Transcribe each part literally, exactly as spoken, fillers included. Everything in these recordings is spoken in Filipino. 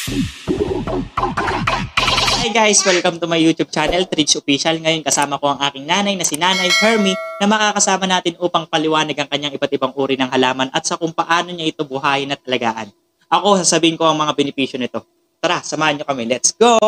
Hi guys! Welcome to my YouTube channel, Trich Official. Ngayon kasama ko ang aking nanay na si Nanay Hermie na makakasama natin upang paliwanag ang kanyang iba't ibang uri ng halaman at sa kung paano niya ito buhayin at alagaan. Ako, sasabihin ko ang mga benepisyo nito. Tara, samahan niyo kami. Let's go!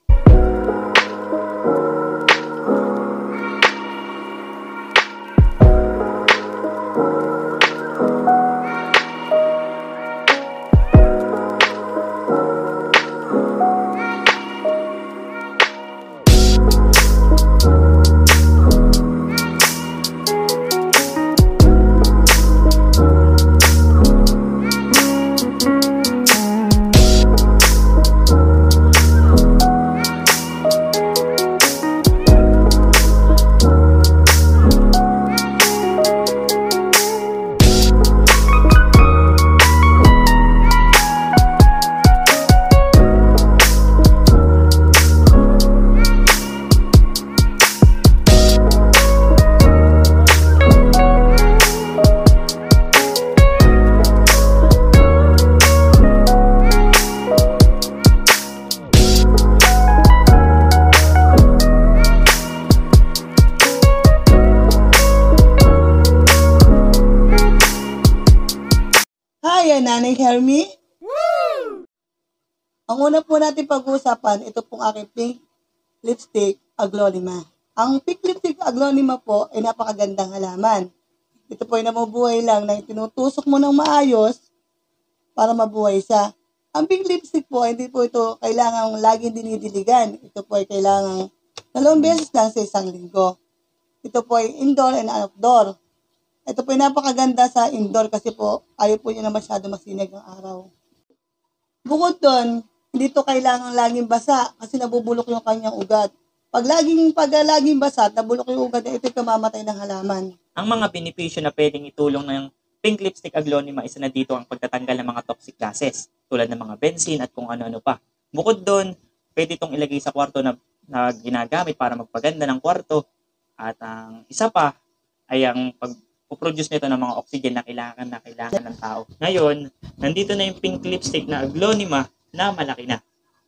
Hi, Nanay Hermie. Woo! Ang una po natin pag-uusapan, ito pong aking pink lipstick, Aglaonema. Ang pink lipstick Aglaonema po ay napakagandang halaman. Ito po ay namubuhay lang na tinutusok mo ng maayos para mabuhay siya. Ang pink lipstick po, hindi po ito kailangang laging dinidiligan. Ito po ay kailangang dalawang beses lang sa isang linggo. Ito po ay indoor and outdoor. Ito po ay napakaganda sa indoor kasi po ayaw po niya na masyado masinag ang araw. Bukod doon, hindi ito kailangan laging basa kasi nabubulok yung kanyang ugat. Pag laging, pag laging basa at nabulok yung ugat, ito ay kamamatay ng halaman. Ang mga benepisyo na pwedeng itulong ng pink lipstick Aglaonema, isa na dito ang pagtatanggal ng mga toxic gases tulad ng mga benzene at kung ano-ano pa. Bukod doon, pwede itong ilagay sa kwarto na, na ginagamit para magpaganda ng kwarto. At ang isa pa ay ang pag produce nito ng mga oxygen na kailangan na kailangan ng tao. Ngayon, nandito na yung pink lipstick na Aglaonema na malaki na.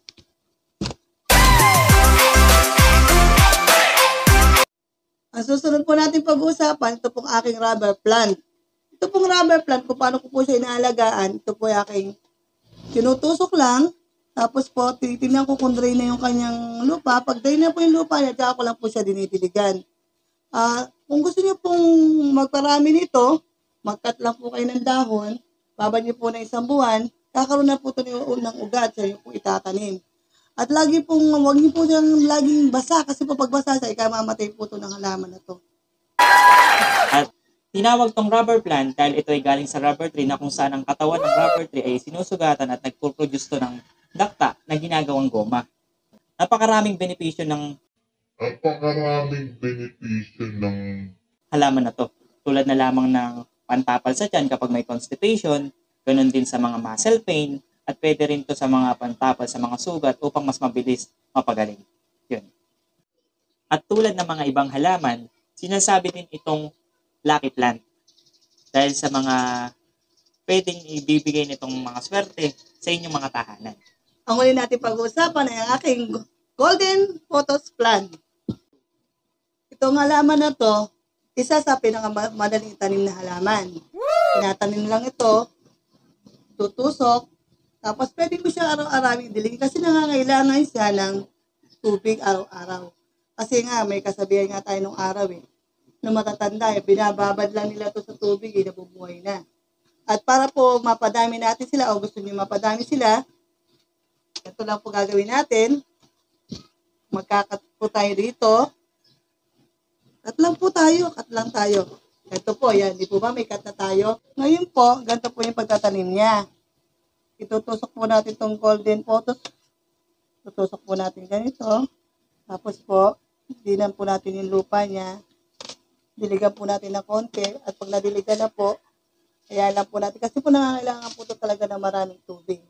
Ang susunod po natin pag-uusapan, ito pong aking rubber plant. Ito pong rubber plant, kung paano ko po siya inaalagaan, ito po yung aking tinutusok lang. Tapos po, titignan ko kung drain na yung kanyang lupa. Pag drain na po yung lupa niya, tsaka ko lang po siya dinidiligan. Ah, uh, kung gusto niyo pong magparami nito, mag-cut lang po kayo ng dahon, babad niyo po na isang buwan, kakaroon na po ito ng ugat, siya yung po itatanim. At lagi pong, huwag niyo po siyang laging basa, kasi po pag basa siya, ikamamatay po ito ng halaman na to. At tinawag tong rubber plant dahil ito ay galing sa rubber tree na kung saan ang katawan ng rubber tree ay sinusugatan at nagpo-produce to ng dakta na ginagawang goma. Napakaraming benepisyo ng Napakaraming benepisyo ng halaman na to. Tulad na lamang ng pantapal sa tiyan kapag may constipation, ganoon din sa mga muscle pain, at pwede rin to sa mga pantapal sa mga sugat upang mas mabilis mapagaling. Yun. At tulad ng mga ibang halaman, sinasabi din itong lucky plant. Dahil sa mga pwedeng ibibigay nitong mga swerte sa inyong mga tahanan. Ang uli natin pag-uusapan ay ang aking golden Pothos plant. Itong halaman na to, isa sa pinakamadaling tanim na halaman. Tinatanim lang ito, tutusok, tapos pwede ko siya araw-arawing diligin kasi nangangailangan siya ng tubig araw-araw. Kasi nga, may kasabihan nga tayo nung araw eh, na matatanda eh, binababad lang nila to sa tubig eh, nabubuhay na. At para po mapadami natin sila o gusto niyo mapadami sila, ito lang po gagawin natin. Magkakat po tayo dito. Cut lang po tayo, cut lang tayo. Ito po, yan, di po ba may cut na tayo? Ngayon po, ganito po yung pagtatanim niya. Itutusok po natin itong golden Pothos. Tutusok po natin ganito. Tapos po, dinan po natin yung lupa niya. Diligan po natin na konti. At pag nadiligan na po, kaya lang po natin. Kasi po nangangailangan po ito talaga ng maraming tubig.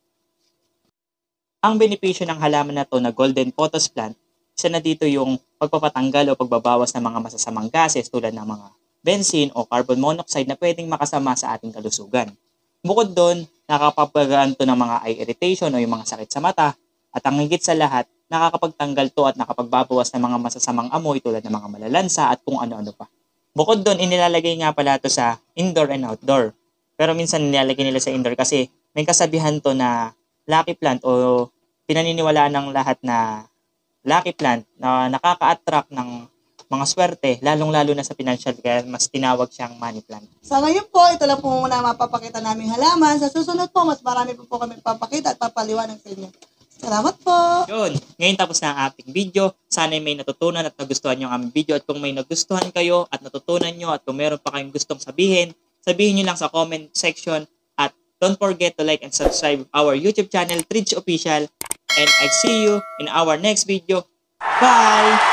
Ang benepisyo ng halaman na to na golden Pothos plant, isa na dito yung pagpapatanggal o pagbabawas ng mga masasamang gases tulad ng mga benzene o carbon monoxide na pwedeng makasama sa ating kalusugan. Bukod doon, nakakapagpagaan to ng mga eye irritation o yung mga sakit sa mata. At ang higit sa lahat, nakakapagtanggal to at nakapagbabawas ng mga masasamang amoy tulad ng mga malalansa at kung ano-ano pa. Bukod doon, inilalagay nga pala to sa indoor and outdoor. Pero minsan nilalagay nila sa indoor kasi may kasabihan to na lucky plant o pinaniniwalaan ng lahat na lucky plant na nakaka-attract ng mga swerte, lalong-lalo na sa financial, kaya mas tinawag siyang money plant. Sa ngayon po, ito lang po muna mapapakita naming halaman. Sa susunod po, mas marami po po kami papakita at papaliwanag sa inyo. Salamat po! Yun, ngayon tapos na ang ating video. Sana may natutunan at nagustuhan nyo ang aming video. At kung may nagustuhan kayo at natutunan nyo at kung meron pa kayong gustong sabihin, sabihin nyo lang sa comment section. At don't forget to like and subscribe our YouTube channel, Tridge Official. And I see you in our next video. Bye!